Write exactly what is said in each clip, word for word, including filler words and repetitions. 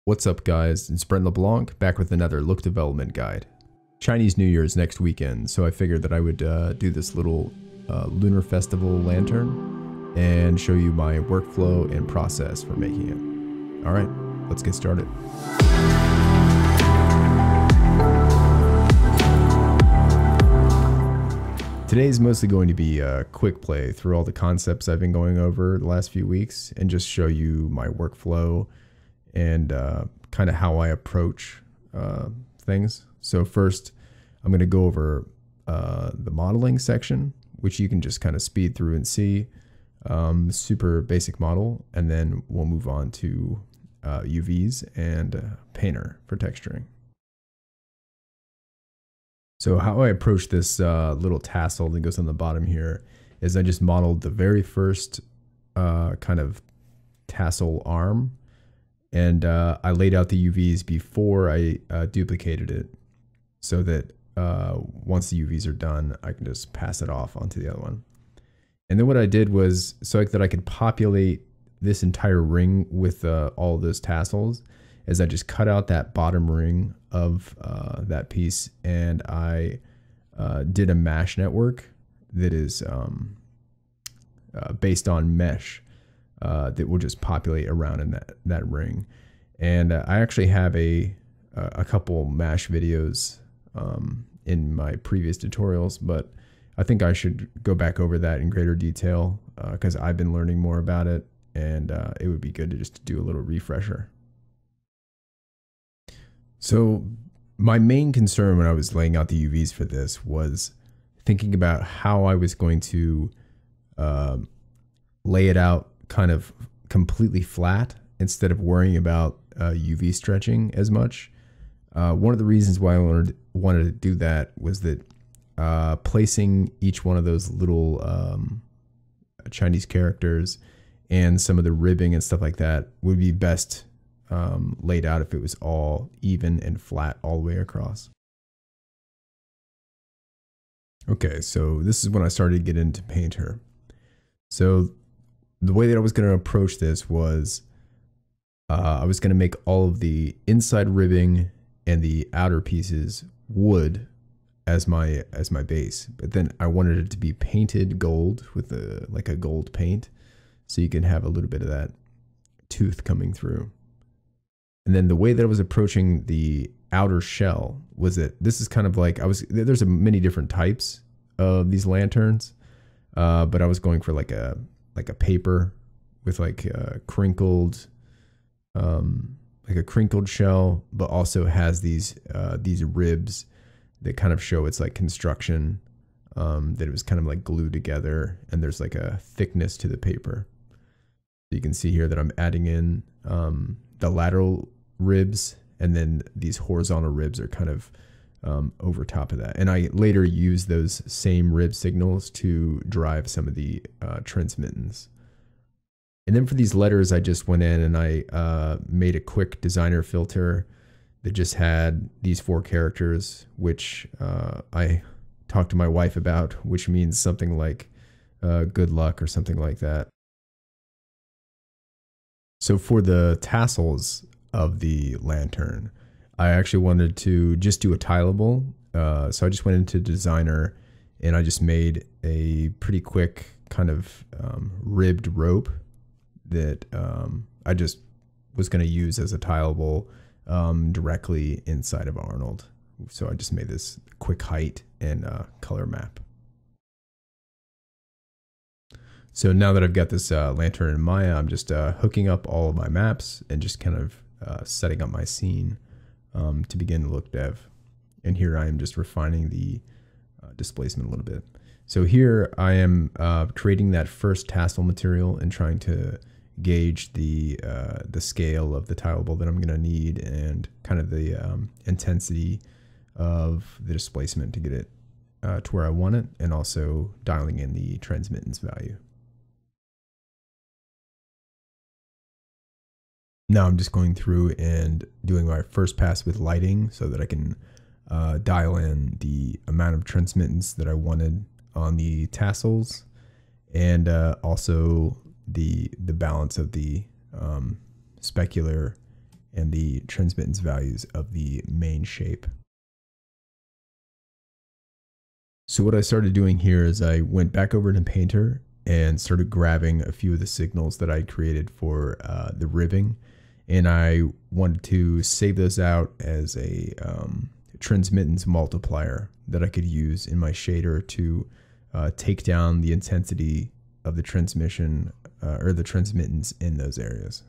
What's up guys, it's Brent Le Blanc back with another look development guide. Chinese New Year is next weekend, so I figured that I would uh, do this little uh, Lunar Festival lantern and show you my workflow and process for making it. Alright, let's get started. Today's mostly going to be a quick play through all the concepts I've been going over the last few weeks and just show you my workflow and uh, kind of how I approach uh, things. So first, I'm going to go over uh, the modeling section, which you can just kind of speed through and see. Um, super basic model, and then we'll move on to uh, U Vs and uh, Painter for texturing. So how I approach this uh, little tassel that goes on the bottom here is I just modeled the very first uh, kind of tassel arm. And uh, I laid out the U Vs before I uh, duplicated it so that uh, once the U Vs are done, I can just pass it off onto the other one. And then what I did was, so that I could populate this entire ring with uh, all those tassels, is I just cut out that bottom ring of uh, that piece, and I uh, did a mesh network that is um, uh, based on mesh. Uh, that will just populate around in that, that ring. And uh, I actually have a, a couple MASH videos um, in my previous tutorials, but I think I should go back over that in greater detail because uh, I've been learning more about it, and uh, it would be good to just do a little refresher. So my main concern when I was laying out the U Vs for this was thinking about how I was going to uh, lay it out kind of completely flat instead of worrying about uh, U V stretching as much. Uh, one of the reasons why I wanted, wanted to do that was that uh, placing each one of those little um, Chinese characters and some of the ribbing and stuff like that would be best um, laid out if it was all even and flat all the way across. Okay, so this is when I started to get into Painter. So the way that I was going to approach this was uh, I was going to make all of the inside ribbing and the outer pieces wood as my as my base, but then I wanted it to be painted gold with a like a gold paint, so you can have a little bit of that tooth coming through. And then the way that I was approaching the outer shell was that this is kind of like I was there's a many different types of these lanterns, uh, but I was going for like a like a paper with like a crinkled, um, like a crinkled shell, but also has these uh, these ribs that kind of show it's like construction, um, that it was kind of like glued together, and there's like a thickness to the paper. So you can see here that I'm adding in um, the lateral ribs, and then these horizontal ribs are kind of Um, over top of that. And I later used those same rib signals to drive some of the uh, transmittance. And then for these letters, I just went in and I uh, made a quick designer filter that just had these four characters, which uh, I talked to my wife about, which means something like uh, good luck or something like that. So for the tassels of the lantern, I actually wanted to just do a tileable. Uh, so I just went into designer and I just made a pretty quick kind of um, ribbed rope that um, I just was going to use as a tileable um, directly inside of Arnold. So I just made this quick height and uh, color map. So now that I've got this uh, lantern in Maya, I'm just uh, hooking up all of my maps and just kind of uh, setting up my scene Um, to begin the look dev. And here I am just refining the uh, displacement a little bit. So here I am uh, creating that first tassel material and trying to gauge the uh, the scale of the tileable that I'm going to need and kind of the um, intensity of the displacement to get it uh, to where I want it, and also dialing in the transmittance value. Now I'm just going through and doing my first pass with lighting so that I can uh, dial in the amount of transmittance that I wanted on the tassels, and uh, also the the balance of the um, specular and the transmittance values of the main shape. So what I started doing here is I went back over to Painter and started grabbing a few of the signals that I created for uh, the ribbing, and I wanted to save those out as a um, transmittance multiplier that I could use in my shader to uh, take down the intensity of the transmission uh, or the transmittance in those areas.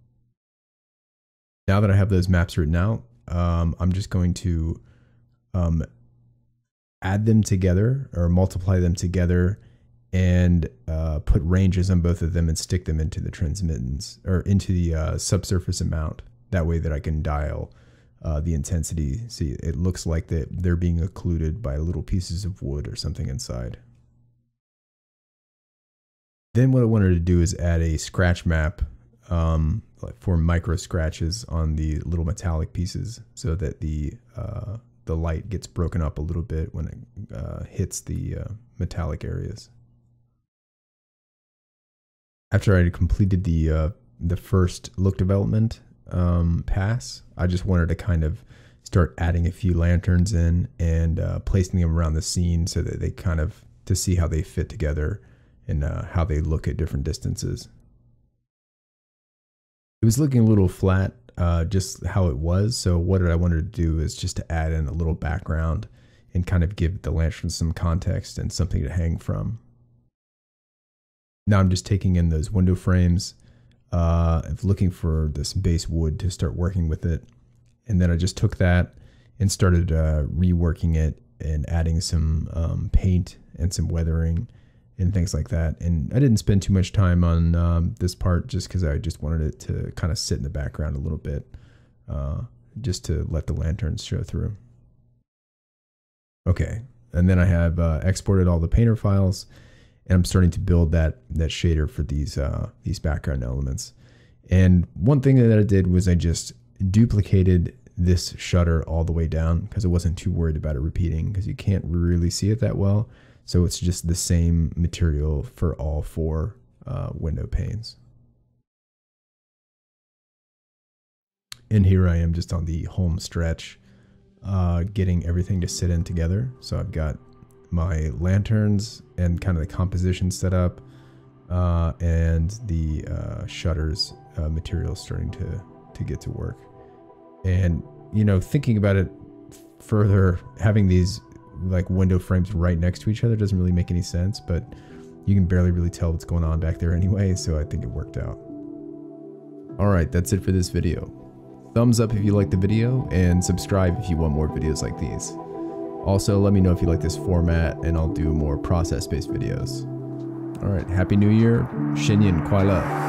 Now that I have those maps written out, um, I'm just going to um, add them together or multiply them together and uh, put ranges on both of them and stick them into the transmittance or into the uh, subsurface amount. That way that I can dial uh, the intensity. See, it looks like that they're being occluded by little pieces of wood or something inside. Then what I wanted to do is add a scratch map um, for micro scratches on the little metallic pieces so that the uh, the light gets broken up a little bit when it uh, hits the uh, metallic areas. After I had completed the uh, the first look development um, pass, I just wanted to kind of start adding a few lanterns in and uh, placing them around the scene so that they kind of to see how they fit together and uh, how they look at different distances. It was looking a little flat, uh, just how it was. So what I wanted to do is just to add in a little background and kind of give the lantern some context and something to hang from. Now I'm just taking in those window frames, uh, looking for this base wood to start working with it. And then I just took that and started uh, reworking it and adding some um, paint and some weathering and things like that. And I didn't spend too much time on um, this part just because I just wanted it to kind of sit in the background a little bit, uh, just to let the lanterns show through. Okay, and then I have uh, exported all the painter files, and I'm starting to build that that shader for these uh, these background elements. And one thing that I did was I just duplicated this shutter all the way down because I wasn't too worried about it repeating because you can't really see it that well. So it's just the same material for all four uh, window panes. And here I am just on the home stretch, uh, getting everything to sit in together. So I've got my lanterns and kind of the composition set up, uh, and the uh, shutters uh, material starting to, to get to work. And, you know, thinking about it further, having these like window frames right next to each other doesn't really make any sense, but you can barely really tell what's going on back there anyway, so I think it worked out. Alright, that's it for this video. Thumbs up if you like the video, and subscribe if you want more videos like these. Also, let me know if you like this format, and I'll do more process-based videos. Alright, Happy New Year, Shinyan Kuai Le.